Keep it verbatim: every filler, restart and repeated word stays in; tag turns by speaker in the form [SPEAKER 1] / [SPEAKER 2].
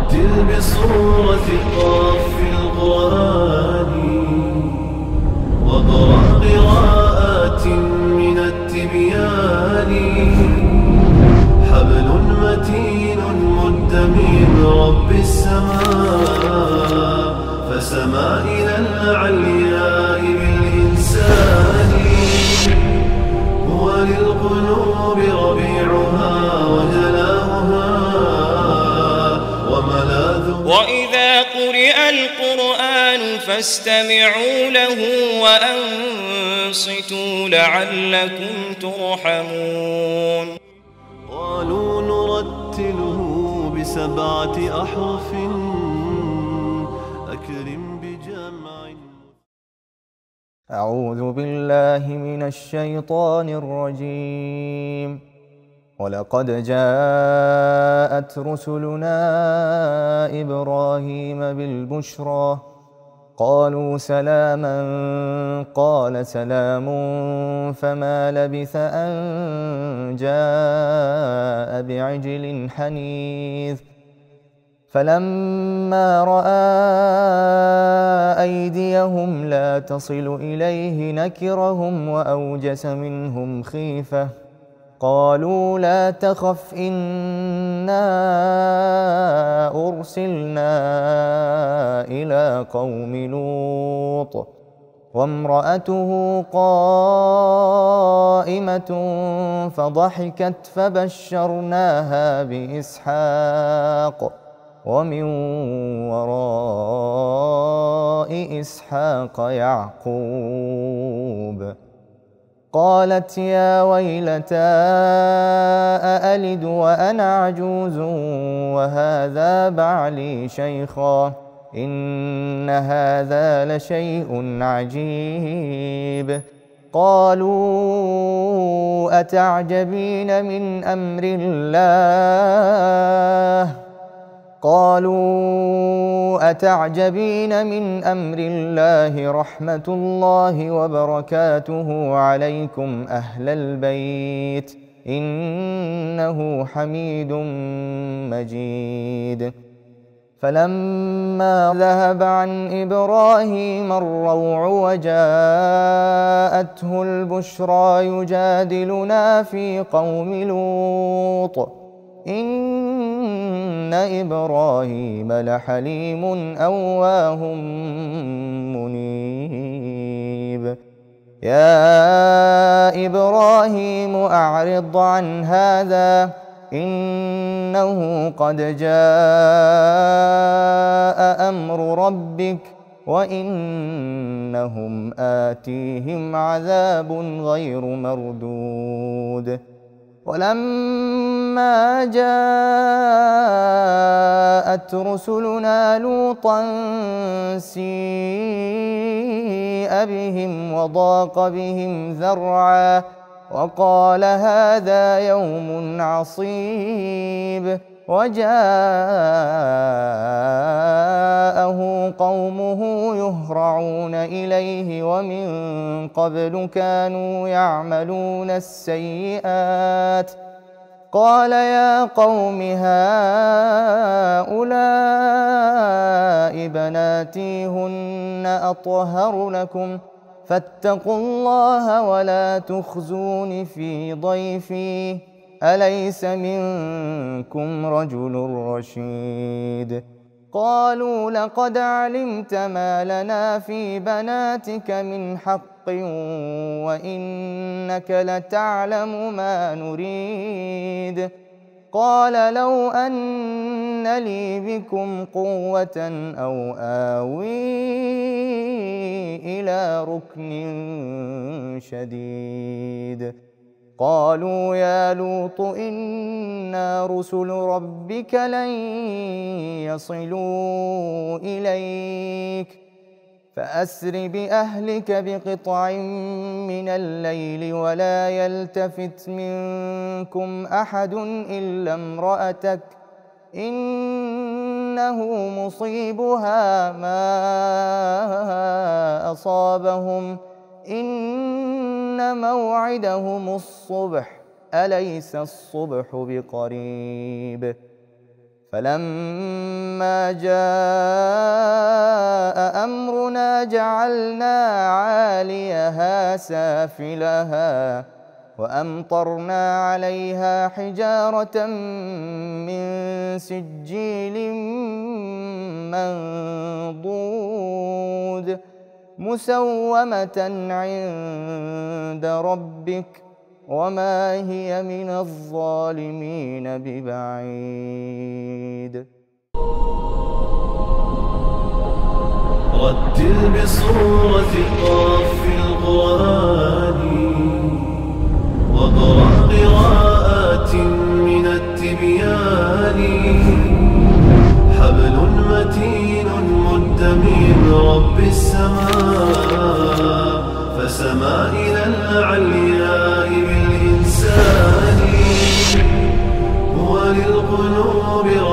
[SPEAKER 1] ورتل بصورة قاف في القرآن واقرأ قراءات من التبيان. حبل متين مد من رب السماء فسما إلى العلياء بالإنسان. هو للقلوب ربيعها وجلاؤها وملاذ.
[SPEAKER 2] وإذا قرئ القرآن فاستمعوا له وأنصتوا لعلكم ترحمون.
[SPEAKER 1] قالوا نرتله بسبعة أحرف أكرم بجمع.
[SPEAKER 3] أعوذ بالله من الشيطان الرجيم. ولقد جاءت رسلنا إبراهيم بالبشرى قالوا سلاما قال سلام فما لبث أن جاء بعجل حنيذ. فلما رأى أيديهم لا تصل إليه نكرهم وأوجس منهم خيفة قالوا لا تخف إنا أرسلنا إلى قوم لوط وامرأته قائمة فضحكت فبشرناها بإسحاق ومن وراء إسحاق يعقوب. قالت يا ويلتى أألد وأنا عجوز وهذا بعلي شيخا إن هذا لشيء عجيب. قالوا أتعجبين من أمر الله قالوا أتعجبين من أمر الله رحمة الله وبركاته عليكم أهل البيت إنه حميد مجيد. فلما ذهب عن إبراهيم الروع وجاءته البشرى يجادلنا في قوم لوط إن إبراهيم لحليم أواه منيب. يا إبراهيم أعرض عن هذا إنه قد جاء أمر ربك وإنهم آتيهم عذاب غير مردود. ولما جاءت رسلنا لوطا سيء بهم وضاق بهم ذرعا وقال هذا يوم عصيب. وجاءه قومه يهرعون إليه ومن قبل كانوا يعملون السيئات قال يا قوم هؤلاء بناتي هن أطهر لكم فاتقوا الله ولا تخزون في ضيفي أليس منكم رجل رشيد. قالوا لقد علمت ما لنا في بناتك من حق وإنك لتعلم ما نريد. قال لو أن لي بكم قوة أو آوي إلى ركن شديد. قالوا يا لوط إنا رسل ربك لن يصلوا إليك فأسر بأهلك بقطع من الليل ولا يلتفت منكم أحد إلا امرأتك إنه مصيبها ما أصابهم إن موعدهم الصبح أليس الصبح بقريب. فلما جاء أمرنا جعلنا عاليها سافلها وأمطرنا عليها حجارة من سجيل منضود مسومة عند ربك وما هي من الظالمين ببعيد.
[SPEAKER 1] رتل بصورة قاف القرآن واقرأ قراءات من التبيان حبل متين مد من رب السماء فسما إلى العلياء بالإنسان هو للقلوب